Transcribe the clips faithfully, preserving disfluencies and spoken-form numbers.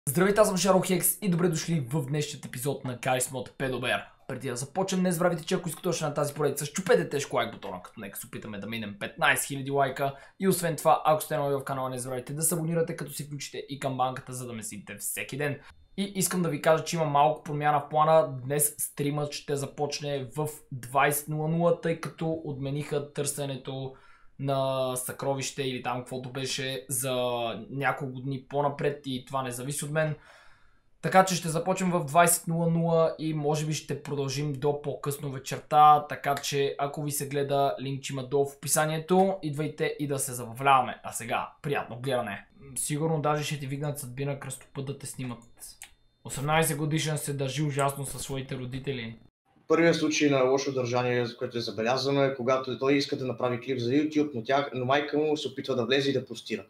Здравейте, аз съм Шаро-Хекс и добре дошли в днешният епизод на Карис Mod Pedobear. Преди да започнем, не забравяйте, че ако искате още на тази поредица, щупете тежко лайк бутона, като нека се опитаме да минем петнайсет хиляди лайка. И освен това, ако сте нови в канала, не забравяйте да се абонирате, като си включите и камбанката, за да ме следите всеки ден. И искам да ви кажа, че има малко промяна в плана. Днес стримът ще започне в двайсет нула нула, тъй като отмениха търсенето на съкровище или там каквото беше за няколко дни по-напред и това не зависи от мен. Така че ще започнем в двайсет нула нула и може би ще продължим до по-късно вечерта, така че ако ви се гледа, линк има долу в описанието, идвайте и да се забавляваме. А сега, приятно гледане. Сигурно даже ще ти вигнат съдбина кръстопът да те снимат. осемнайсет годишен се държи ужасно със своите родители. Първият случай на лошо държание, за което е забелязано, е когато той иска да направи клип за YouTube, но, тя, но майка му се опитва да влезе и да простира.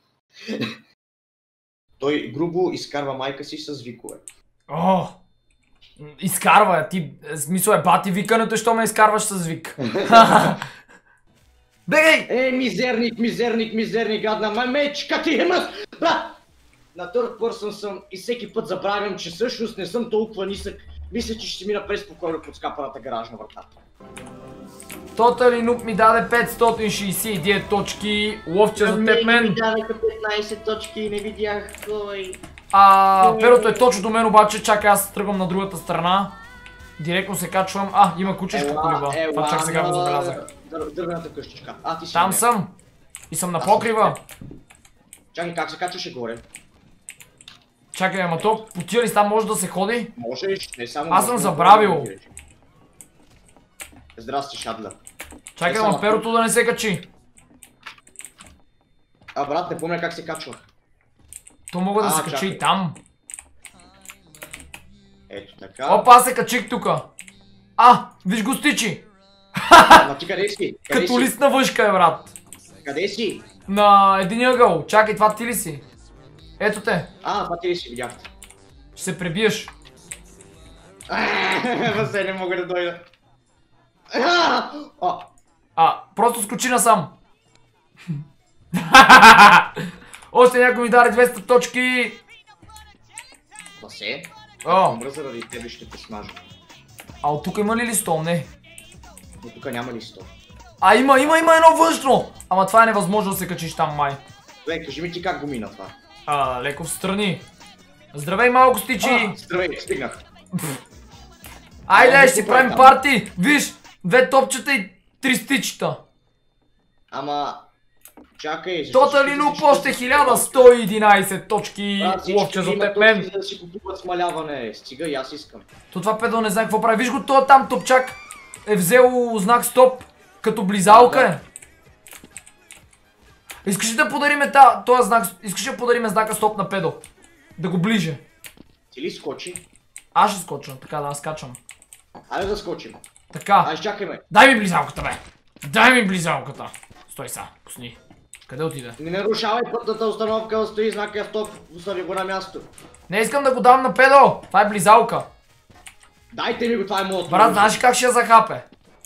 Той грубо изкарва майка си с викове. О! Изкарва, ти, смисъл е бати викането, що ме изкарваш с вик. Бегай! Е, мизерник, мизерник, мизерник, гадна мамечка ти е мъс! На third person съм и всеки път забравям, че всъщност не съм толкова нисък. Мисля, че ще мина преспокойно под скапаната гаражна врата. Totally Noob ми даде петстотин шейсет и девет точки, ловче за теб мен. Ми даде петнайсет точки и не видях кой. А, перото е точно до мен, обаче чакай, аз тръгвам на другата страна. Директно се качвам. А, има кучешка колиба. Това чак сега го забелязах. Дървената къщичка. А, ти си. Там съм. И съм на покрива. Чакай, как се качваше горе? Чакай, ама то по тия листа може да се ходи? Можеш, не само... Аз съм забравил. Здрасти, Шадля. Чакай, ама перото да не се качи. А, брат, не помня как се качвах. То мога да а, се качи чакай. и там. Ето така. Опа, аз се качих тука. А, виж го стичи. Ама ти къде си? Къде Като си? лист на въшка е, брат. Къде си? На един ъгъл. Чакай, това ти ли си? Ето те. А, това ти ли си, видяхте. Ще се пребиеш. Възе, не мога да дойда. А! А, просто скочи насам. Още някой ми даде двеста точки. Възе? О. Умра заради тебе, ще те смажа. А от тук има ли листол? Не. Но тук няма ли сто? А, има, има, има едно външно. Ама това е невъзможно да се качиш там, май. Бе, кажи ми ти как го мина това. А, леко в страни. Здравей, малко стичи. А, здравей, стигнах. Айде, А, ще си не правим там. парти. Виж, две топчета и три стичета. Ама... Чакай, защо Totally всички Noob всички още всички- хиляда сто и единайсет точки. Брат, всички Ловче за имат теб мен. точки, за да си купуват смаляване. Стига и аз искам. То това педо не знае какво прави. Виж го, това там топчак е взел знак стоп. Като близалка е. Искаш ли да подариме този знак? Искаш ли да подариме знака стоп на педо? Да го ближе. Ти ли скочи? Аз ще скоча, така да, аз качвам. Айде да скочим. Така. Айде чакай ме. Дай ми близалката, бе! Дай ми близалката! Стой са, пусни. Къде отиде? Не нарушавай пътната установка, стои знака стоп, остави го на място. Не искам да го дам на педо! Това е близалка. Дайте ми го, това е моето. Брат, знаеш как ще я захапе?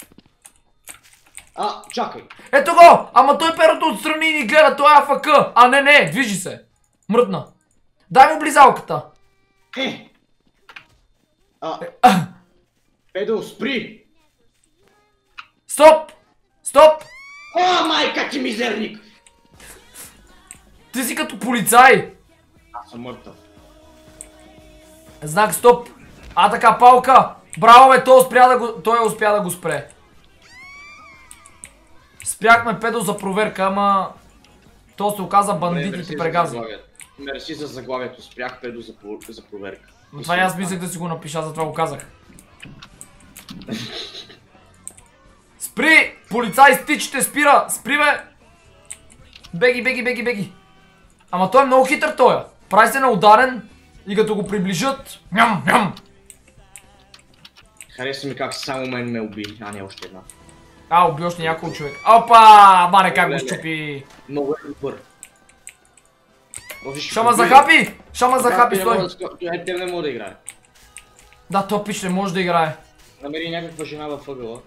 А, чакай. Ето го! Ама той перото отстрани и ни гледа, той е АФК! А не, не, движи се. Мръдна. Дай му близалката. Е! А, Педо, спри! Стоп! Стоп! О, майка ти мизерник! Ти си като полицай! Аз съм мъртъв. Знак стоп! А така, палка! Браво, бе, той успя да го, той успя да го спре. Спряхме педо за проверка, ама... То се оказа бандитите прегази. Мерси за заглавието, спрях Педо за, за проверка. Но това и аз мислех да си го напиша, затова го казах. Спри! Полицай, стичите, спира! Спри, бе! Беги, беги, беги, беги! Ама той е много хитър, той. Прави се на ударен и като го приближат... Ням, ням! Хареса ми как само мен ме уби, а не още една. А, уби още някой човек. Опа! Маре как го щупи! Много е добър. Шама захапи! Шама захапи, стой! Той не мога да играе. Да, то пич не може да играе. Намери някаква жена във ъгъла.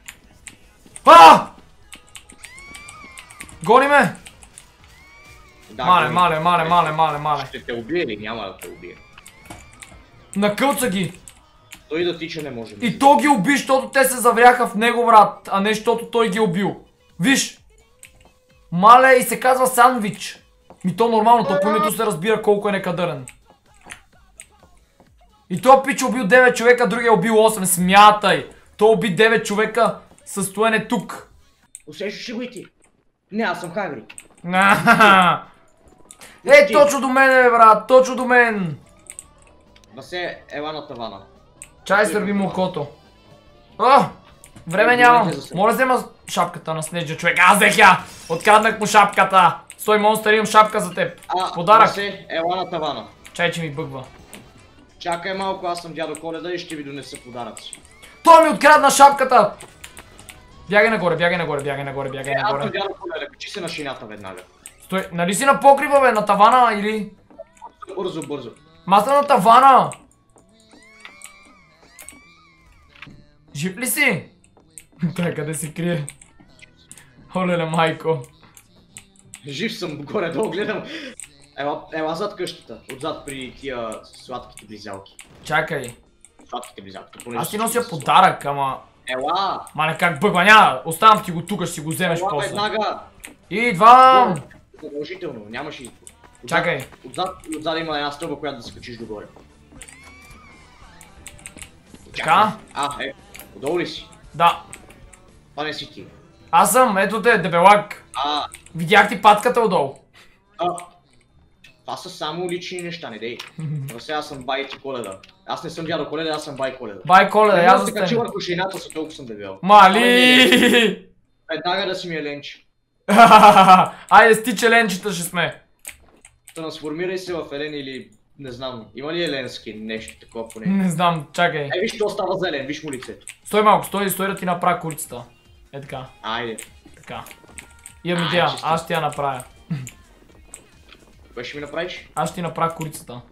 А! Гони ме! Да, Мале, гони. мале, мале, мале, мале, мале. Ще те убие ли? Няма да те убие. Накълца ги. Той да тича не може. И то ги уби, защото те се завряха в него, брат, а не защото той ги е убил. Виж! Мале, и се казва сандвич. Ми то нормално, то по името се разбира колко е некадърен. И то пич убил девет човека, другия е убил осем. Смятай! То уби девет човека със стоене тук. Усещаш ли го и ти? Не, аз съм Хагрид. Ей, точно до мен, бе, брат, точно до мен. Васе, ела на тавана. Чай сърби му окото. О, време нямам. Моля взема шапката на Снежа човек. Аз взех я! Откраднах му шапката. Стой, монстър, имам шапка за теб. А, Подарък. Васе, ела на тавана. Чай, че ми бъгва. Чакай малко, аз съм дядо Коледа и ще ви донеса подаръци. Той ми открадна шапката! Бягай нагоре, бягай нагоре, бягай нагоре, бягай Е, аз съм нагоре. дядо Коледа, качи се на шината веднага. Стой, нали си на покрива, бе, на тавана или? Бързо, бързо. Маса на тавана! Жив ли си? Той къде се крие? Олеле, майко. Жив съм, горе-долу гледам. Ела, ела зад къщата, отзад при тия сладките близалки. Чакай. Сладките близалки. Аз ти нося подарък, ама... Ела! Мале, как бъгва, няма, оставам ти го тук, ще си го вземеш Ела после. веднага! Идвам! Продължително, нямаш избор. Чакай. Отзад, отзад има една стълба, която да се качиш догоре. Така? А, е, отдолу ли си? Да. Това не си ти. Аз съм, ето те, дебелак. А, Видях ти патката отдолу. а, това са само лични неща, не дей. Но сега аз съм бай ти Коледа. Аз не съм дядо Коледа, аз съм бай Коледа. Бай Коледа, Не я мога да се качи застане. върху шейната си, толкова съм дебел. Мали! Веднага да си ми е ленче. Айде, сти челенчета ще сме. Трансформирай се в Елен или не знам. Има ли еленски нещо такова поне? Не знам, чакай. Е, виж, то става зелен, виж му лицето. Стой малко, стой, стой да ти направя курицата. Е така, Айде. така. Имам Ай, идея, чисто. аз ще ти я направя. Кое ще ми направиш? Аз ще ти направя курицата.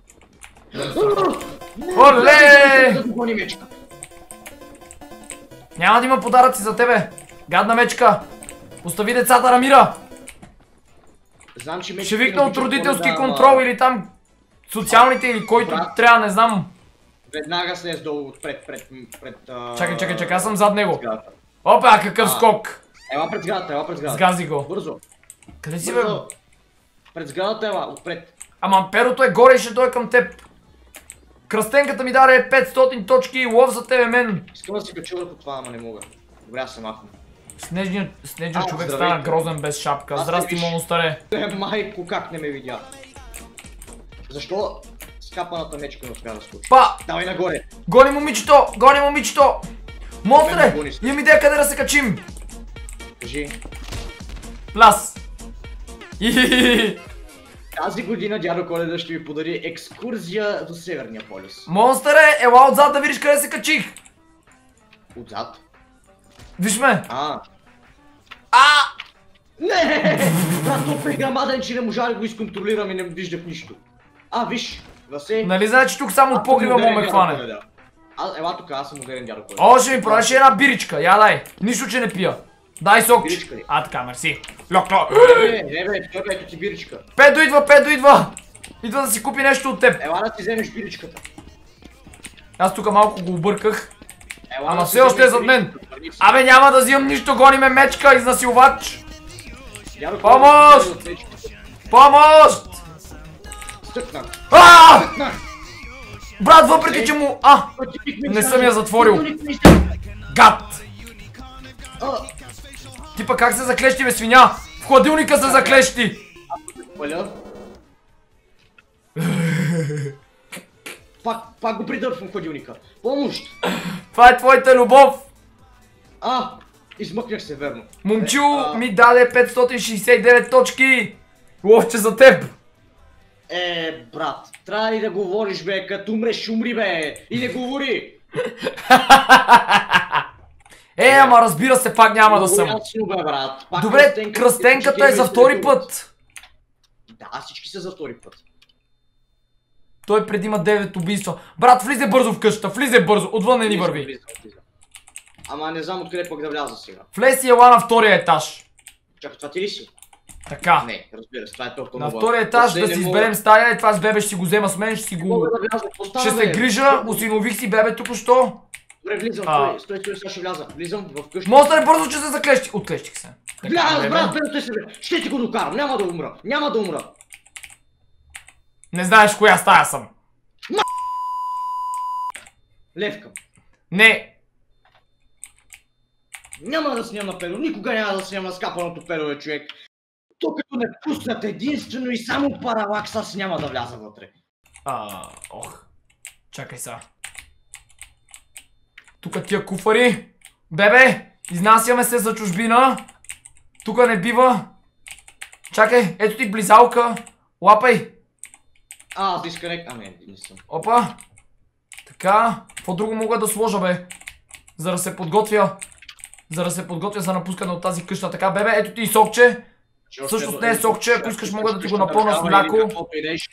Оле! Да го гони мечка. Няма да има подаръци за тебе. Гадна мечка. Остави децата на мира. Знам, че мечките Ще викна не от обичат родителски Коледа, ама контрол или там социалните или който Брат. трябва, не знам. Веднага слез долу отпред, пред, пред, а... Чакай, чакай, чакай, аз съм зад него. сградата. Опа, какъв А. скок. Ела пред сградата, ела пред сградата. Сгази го. Бързо. Къде си, бе? Бързо. Пред сградата ела, отпред. Ама перото е горе и ще дойде към теб. Кръстенката ми даде петстотин точки и лов за тебе, мен. Искам да се кача върху това, ама не мога. Добре, аз съм махна. Снежният, снежният А, човек здравейте. стана грозен без шапка. Аз Здрасти, не виж. монстъре. Е, майко, как не ме видя? Защо скапаната мечка не успя да скочи? Па! Давай нагоре! Гони момичето! Гони момичето! Мен Монстре! ме гони. Имам идея къде да се качим! Кажи. Пляс! Ихихихи. Тази година дядо Коледа ще ви подари екскурзия до Северния полюс. Монстъре, ела отзад да видиш къде се качих! Отзад? Виж ме! А. А! Не! Брат, толкова е грамаден, че не можа да го изконтролирам и не виждах нищо. А, виж, Васе. Нали знаеш, че тук само от покрива му ме хване? А, ела тук, аз съм модерен дядо Коледа. О, ще ми продаш една биричка, я дай! Нищо, че не пия. Дай сокче. Биричка ли? А, така, мерси. Лок, лок. Не, не бе, той бе, ето ти биричка. Педо идва, Педо идва! Идва да си купи нещо от теб. Ела да си вземеш биричката. Аз тук малко го обърках. Ела Ама да си все още е вземеш зад мен. биричката, върни се. Абе, няма да взимам нищо, гони ме мечка, изнасилвач. Дядо Помощ! Коледа, отсече. Помощ! Стъкна. А! Стъкна. Брат, въпреки че му... А! Не съм я затворил. Гад! А, Ти пък как се заклещи, бе, свиня? В хладилника се заклещи! Паля. Пак, пак го придърпвам в хладилника. Помощ! Това е твоята любов! А, измъкнах се, верно. Момчу Е, а, ми даде петстотин шейсет и девет точки! Ловче за теб! Е, брат, трябва ли да говориш, бе, като умреш, умри, бе, и не говори! Е, ама разбира се, пак няма да съм. Много ясно, бе, брат. Пак Добре, кръстенката- кръстенката е за втори път. Да, всички са за втори път. Той преди има девет убийства. Брат, влизай бързо в къщата, влизай бързо, отвън не ни върви. Влизам, влизам. Ама не знам откъде пък да вляза сега. Влез и ела на втория етаж. Чакай, това ти ли си? Така. Не, разбира се, това е толкова На много. втория етаж да си изберем стая, това с бебе ще си го взема с мен, ще си го... Ще се грижа, осинових си бебе току-що. Добре, влизам, стой, стой, стой, сега ще вляза. Влизам в къща. Монстър, бързо, че се заклещи. Отклещих се. Вляза, брат, бе, се бе. Ще ти го докарам, няма да умра, няма да умра. Не знаеш коя стая съм. Левка. Не. Няма да снимам перо, никога няма да снимам на скапаното перо, бе, човек. То като не пуснат единствено и само паралакс, аз няма да вляза вътре. А, ох. Чакай сега. Тука тия куфари. Бебе, изнасяме се за чужбина. Тука не бива. Чакай, ето ти близалка. Лапай. А, аз дисконект... А, не, не съм. Опа. Така. Какво друго мога да сложа, бе? За да се подготвя. За да се подготвя за напускане от тази къща. Така, бебе, ето ти и сокче. Всъщност не е сокче, ако искаш мога да ти го напълна с мляко.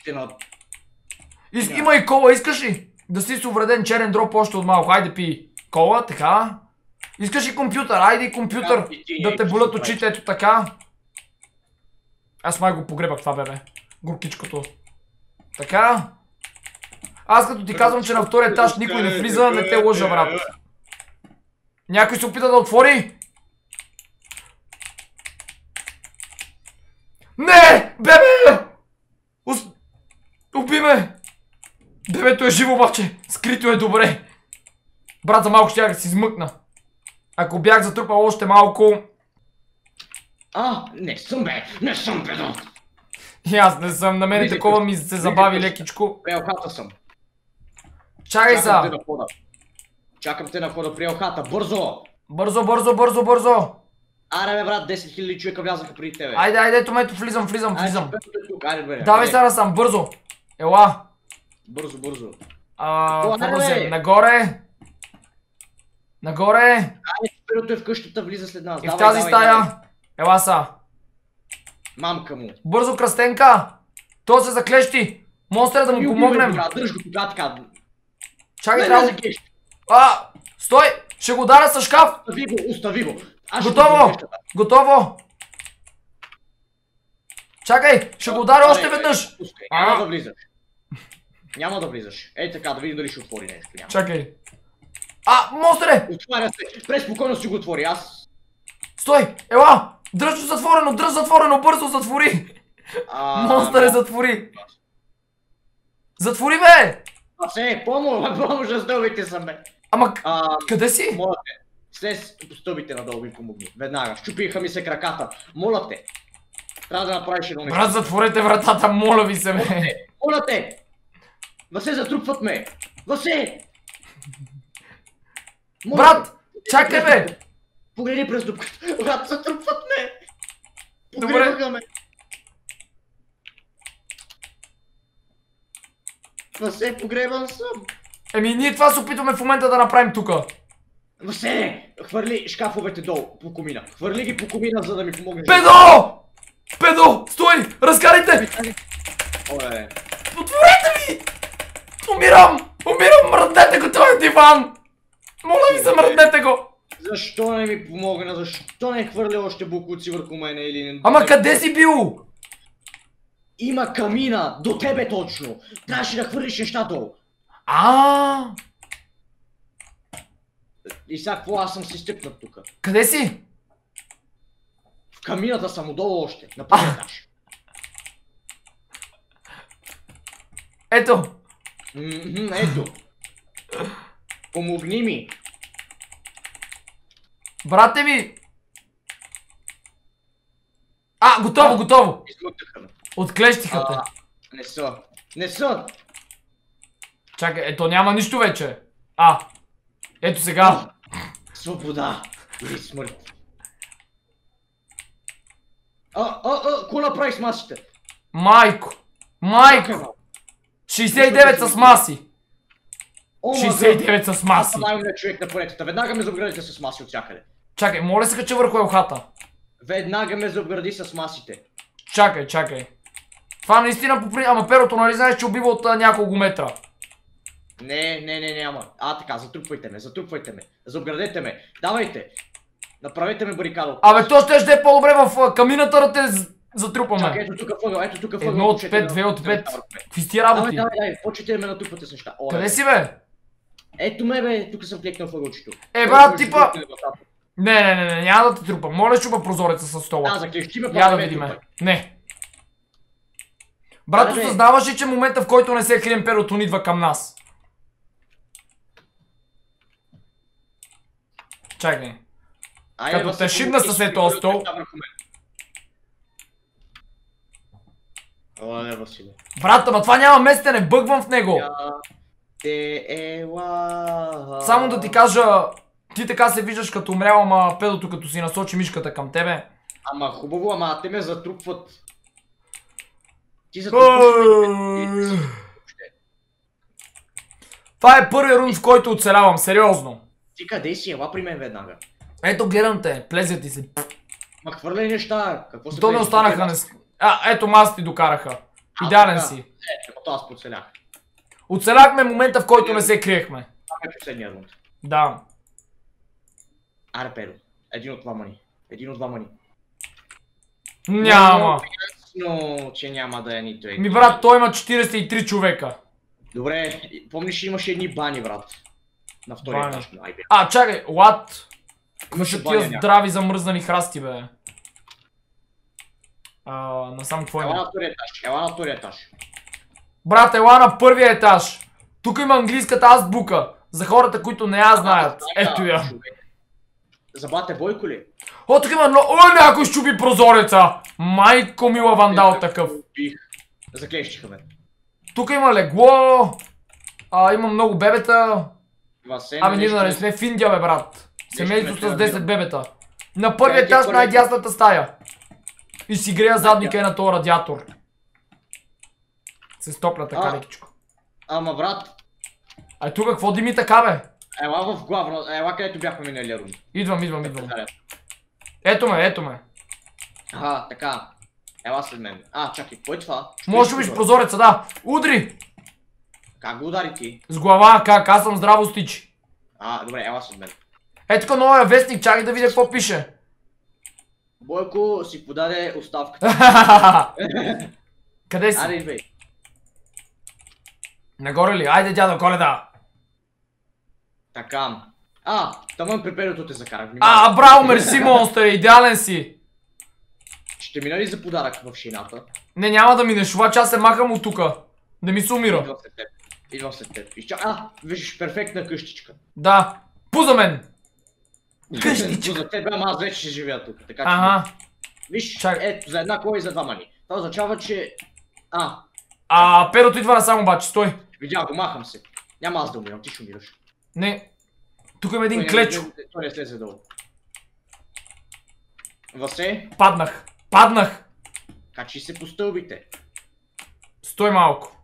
Ис, има и кола, искаш ли? Да си с увреден черен дроп още от малко. Айде пи кола, така. Искаш и компютър, айде и компютър. Да те болят очите, ето така. Аз май го погребах това, бебе. Горкичкото. Така. Аз като ти казвам, че на втория етаж никой не влиза, не те лъжа, брат. Някой се опита да отвори? Не! Бебе! Ус... Уби ме! Бебето е живо, обаче. Скрито е добре. Брат, за малко ще да си измъкна. Ако бях затрупал още малко... А, не съм, бе! Не съм, бе! И аз не съм. На мене такова ми се забави лекичко. Приел хата съм. Чакай са! Чакам те на входа. Чакам те на входа, приел хата. Бързо! Бързо, бързо, бързо, бързо! Аре, бе, брат, десет хиляди човека влязаха преди тебе. Айде, айде, ето ме, ето влизам, влизам, влизам. Айде, бе. Давай сега сам, бързо! Ела! Бързо, бързо. Ааа, какво да взем? Нагоре! Нагоре! Айде, перото е в къщата, влиза след нас. И в тази стая! Ела са! Мамка му. Бързо, кръстенка! То се заклещи! Монстър да му помогнем! Дръж го тогава така. Чакай, трябва да... А! Стой! Ще го ударя с шкаф! Остави го, остави го! Готово! Готово! Чакай! Ще го ударя още веднъж! Няма да влизаш. Няма да влизаш. Ей така, да видим дали ще отвори нещо. Чакай! А! Монстъре! Отваря се! Преспокойно си го отвори, аз... Стой! Ела! Дръж затворено! Дръж затворено! Бързо затвори! Монстъре, затвори! Затвори, бе! А се, помощ, помощ за стълбите съм, бе. Ама, къде си? Моля те, слез по стълбите надолу ми помогни. Веднага, щупиха ми се краката. Моля те. Трябва да направиш едно нещо. Брат, затворете вратата, моля ви се, бе. Моля те! Васе, затрупват ме! Васе! Брат, чакай, бе! Погледни през дупката. Брат, затрупват ме! Добре. Ме. Васе, погребан съм. Еми, ние това се опитваме в момента да направим тука. Васе, хвърли шкафовете долу по комина. Хвърли ги по комина, за да ми помогнеш. Педо! Педо! Стой! Разкарайте! Оле. Отворете ми! Умирам! Умирам! Мръднете го този диван! Моля ви се, мръднете го! Защо не ми помогна? Защо не хвърля още букуци върху мене или не? Ама къде си бил? Има камина! До тебе точно! Трябваше да хвърлиш неща долу. А. И сега какво, аз съм си стъпнат тука. Къде си? В камината съм отдолу още, на първия етаж. Ето. Ммм, ето. Помогни ми. Брате ми. А, готово, готово. Измъкнаха ме. Отклещиха те. Не са. Не са. Чакай, ето няма нищо вече. А. Ето сега. Свобода или смърт. А, а, а, какво направи с масите? Майко. Майко. шейсет и девет с маси. шейсет и девет с маси. Аз съм най-умният човек на планетата. Веднага ме заобградите с маси от всякъде. Чакай, моля се кача върху елхата. Веднага ме заобгради с масите. Чакай, чакай. Това наистина попри... Ама перото, нали знаеш, че убива от а, няколко метра? Не, не, не, няма. А, така, затрупвайте ме, затрупвайте ме. Заобградете ме. Давайте. Направете ме барикада. Абе, то ще ще е по-добре в а, камината да те Затрупаме. Чакай, ето тук въгъл, ето тук въгъл. Едно от пет, две от пет. Какви с тия работи? Давай, давай, почвайте да ме натрупате с неща. Къде си, бе? Ето ме, бе, тук съм клекнал въгълчето. Е, брат, типа... Не, не, не, не, няма да те трупа. Моля, чупа прозореца с стола. Да, заклещи ме, Я да видиме. Не. Брат, осъзнаваш ли, че момента, в който не се крием, перото идва към нас? Чакай. Като те шибна със този стол. Оле, Василе. Брат, ама това няма место, не бъгвам в него. Те ела. Само да ти кажа, ти така се виждаш като умрял, ама педото като си насочи мишката към тебе. Ама хубаво, ама те ме затрупват. Ти затрупваш. Това е първият рунд, в който оцелявам, сериозно. Ти къде си? Ела при мен веднага. Ето гледам те, плезят ти се. Ма хвърляй неща. Какво се То не останаха. Не... А, ето маст ти докараха. Идеален си. Ето аз поцелях. Оцеляхме момента, в който не се криехме. Това е последния рунд. Да. Аре, Педо. Един от двама ни. Един от двама ни. Няма. Но, че няма да е нито един. Ми брат, той има четиридесет и три човека. Добре, помниш, имаше едни бани, брат. На втория етаж. А, чакай, what? Имаше тия здрави замръзнали храсти, бе. А, насам какво има? Ела на втория етаж, ела на втория етаж. Брат, ела на първия етаж. Тук има английската азбука. За хората, които не я знаят. Ето я. За бате Бойко ли? О, тук има... О, някой щупи прозореца! Майко мила вандал такъв. Заклещиха ме. Тук има легло. А, има много бебета. Ами ние да не сме в Индия, бе, брат. Семейство с десет бебета. На първия етаж, най-дясната стая. И си грея задника е на този радиатор. Се стопля така лекичко. Ама, брат. А тук какво дими така, бе? Ела в главно, ела където бяхме миналия рунд. Идвам, идвам, идвам. Ето ме, ето ме. Аха, така. Ела след мен. А, чакай, кой е това? Може да виж прозореца, да. Удри! Как го удари ти? С глава, как? Аз съм здраво стичи. А, добре, ела след мен. Ето тук новия вестник, чакай да видя какво пише. Бойко си подаде оставката. Къде си? Аре, идвай. Нагоре ли? Айде, дядо Коледа. Така. А, тъмън при перото те закарах. А, браво, мерси, монстър, идеален си. Ще мина ли за подарък в шината? Не, няма да минеш, обаче аз се махам от тука. Да ми се умира. Идвам след теб. Идвам след теб. Изча... А, виждаш перфектна къщичка. Да. Пуза мен. Къщичка. За теб, ама аз вече ще живея тук. Така че... Ага. Виж, ето, за една кола и за два мани. Това означава, че... А. А, перото идва насам обаче, стой. Видя го, махам се. Няма аз да умирам, ти ще умираш. Не. Тук има един клечо. Той не слезе долу. Васе? Паднах. Паднах. Качи се по стълбите. Стой малко.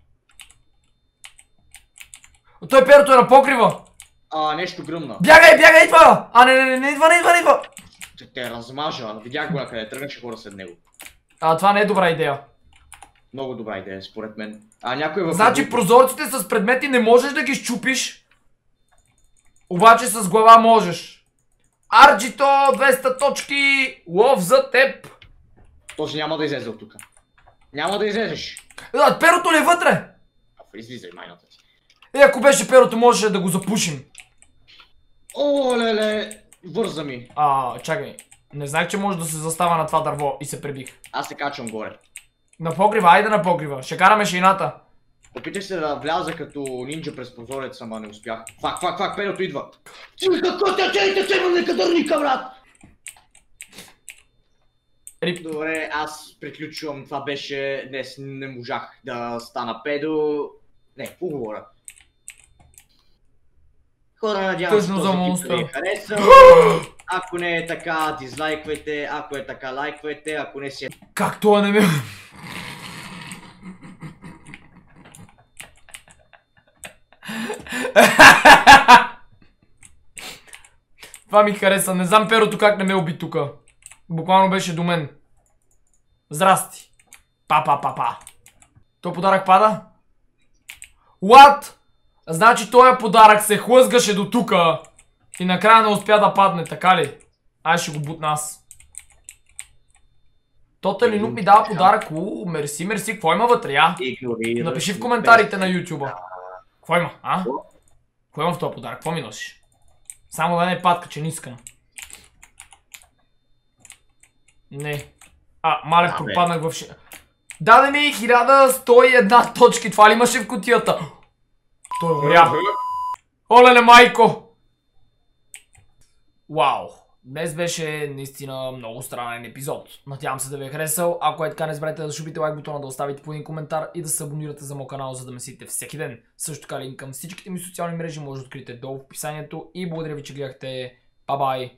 Той перото е на покрива. А, нещо гръмна. Бягай, бягай, идва! А, не, не, не, не идва, не идва, не идва! Те те размажа, видях го на къде, тръгнаше хора след него. А, това не е добра идея. Много добра идея, според мен. А, някой във... Значи прозорците с предмети не можеш да ги щупиш. Обаче с глава можеш. Арджито, двеста точки, лов за теб. Този няма да излезе от тука. Няма да излезеш. Да, перото ли е вътре? А, излизай майната ти. Е, ако беше перото, можеше да го запушим. О, леле, върза ми. А, чакай. Не знаех, че може да се застава на това дърво и се пребих. Аз се качвам горе. На покрива, айде на покрива. Ще караме шейната. Опитах се да вляза като нинджа през прозореца, ама не успях. Фак, фак, фак, перото идва. Ти какво те чейте, че има некадърника, брат? Рип. Добре, аз приключвам. Това беше... Днес не можах да стана педо... Не, какво говоря? Хора, надявам се този клип да ви е харесал. Ако не е така, дизлайквайте. Ако е така, лайквайте. Ако не си е... Как това не ме... Това ми хареса. Не знам перото как не ме уби тука. Буквално беше до мен. Здрасти. Па-па-па-па. Той подарък пада? What? Значи този подарък се хлъзгаше до тука и накрая не успя да падне, така ли? Ай ще го бутна аз. Тотали Нуп ми дава подарък. У, мерси, мерси. Какво има вътре, я? Напиши в коментарите на YouTube. Какво има, а? Какво има в този подарък? Какво ми носиш? Само да не е патка, че не искам. Не. А, мале, пропаднах в ши... Даде ми хиляда сто и една точки. Това ли имаше в кутията? Той горя. Олеле, майко! Вау! Днес беше наистина много странен епизод. Надявам се да ви е харесал. Ако е така, не забравяйте да шубите лайк бутона, да оставите по един коментар и да се абонирате за моят канал, за да ме следите всеки ден. Също така линк към всичките ми социални мрежи може да откриете долу в описанието. И благодаря ви, че гледахте. Бай-бай!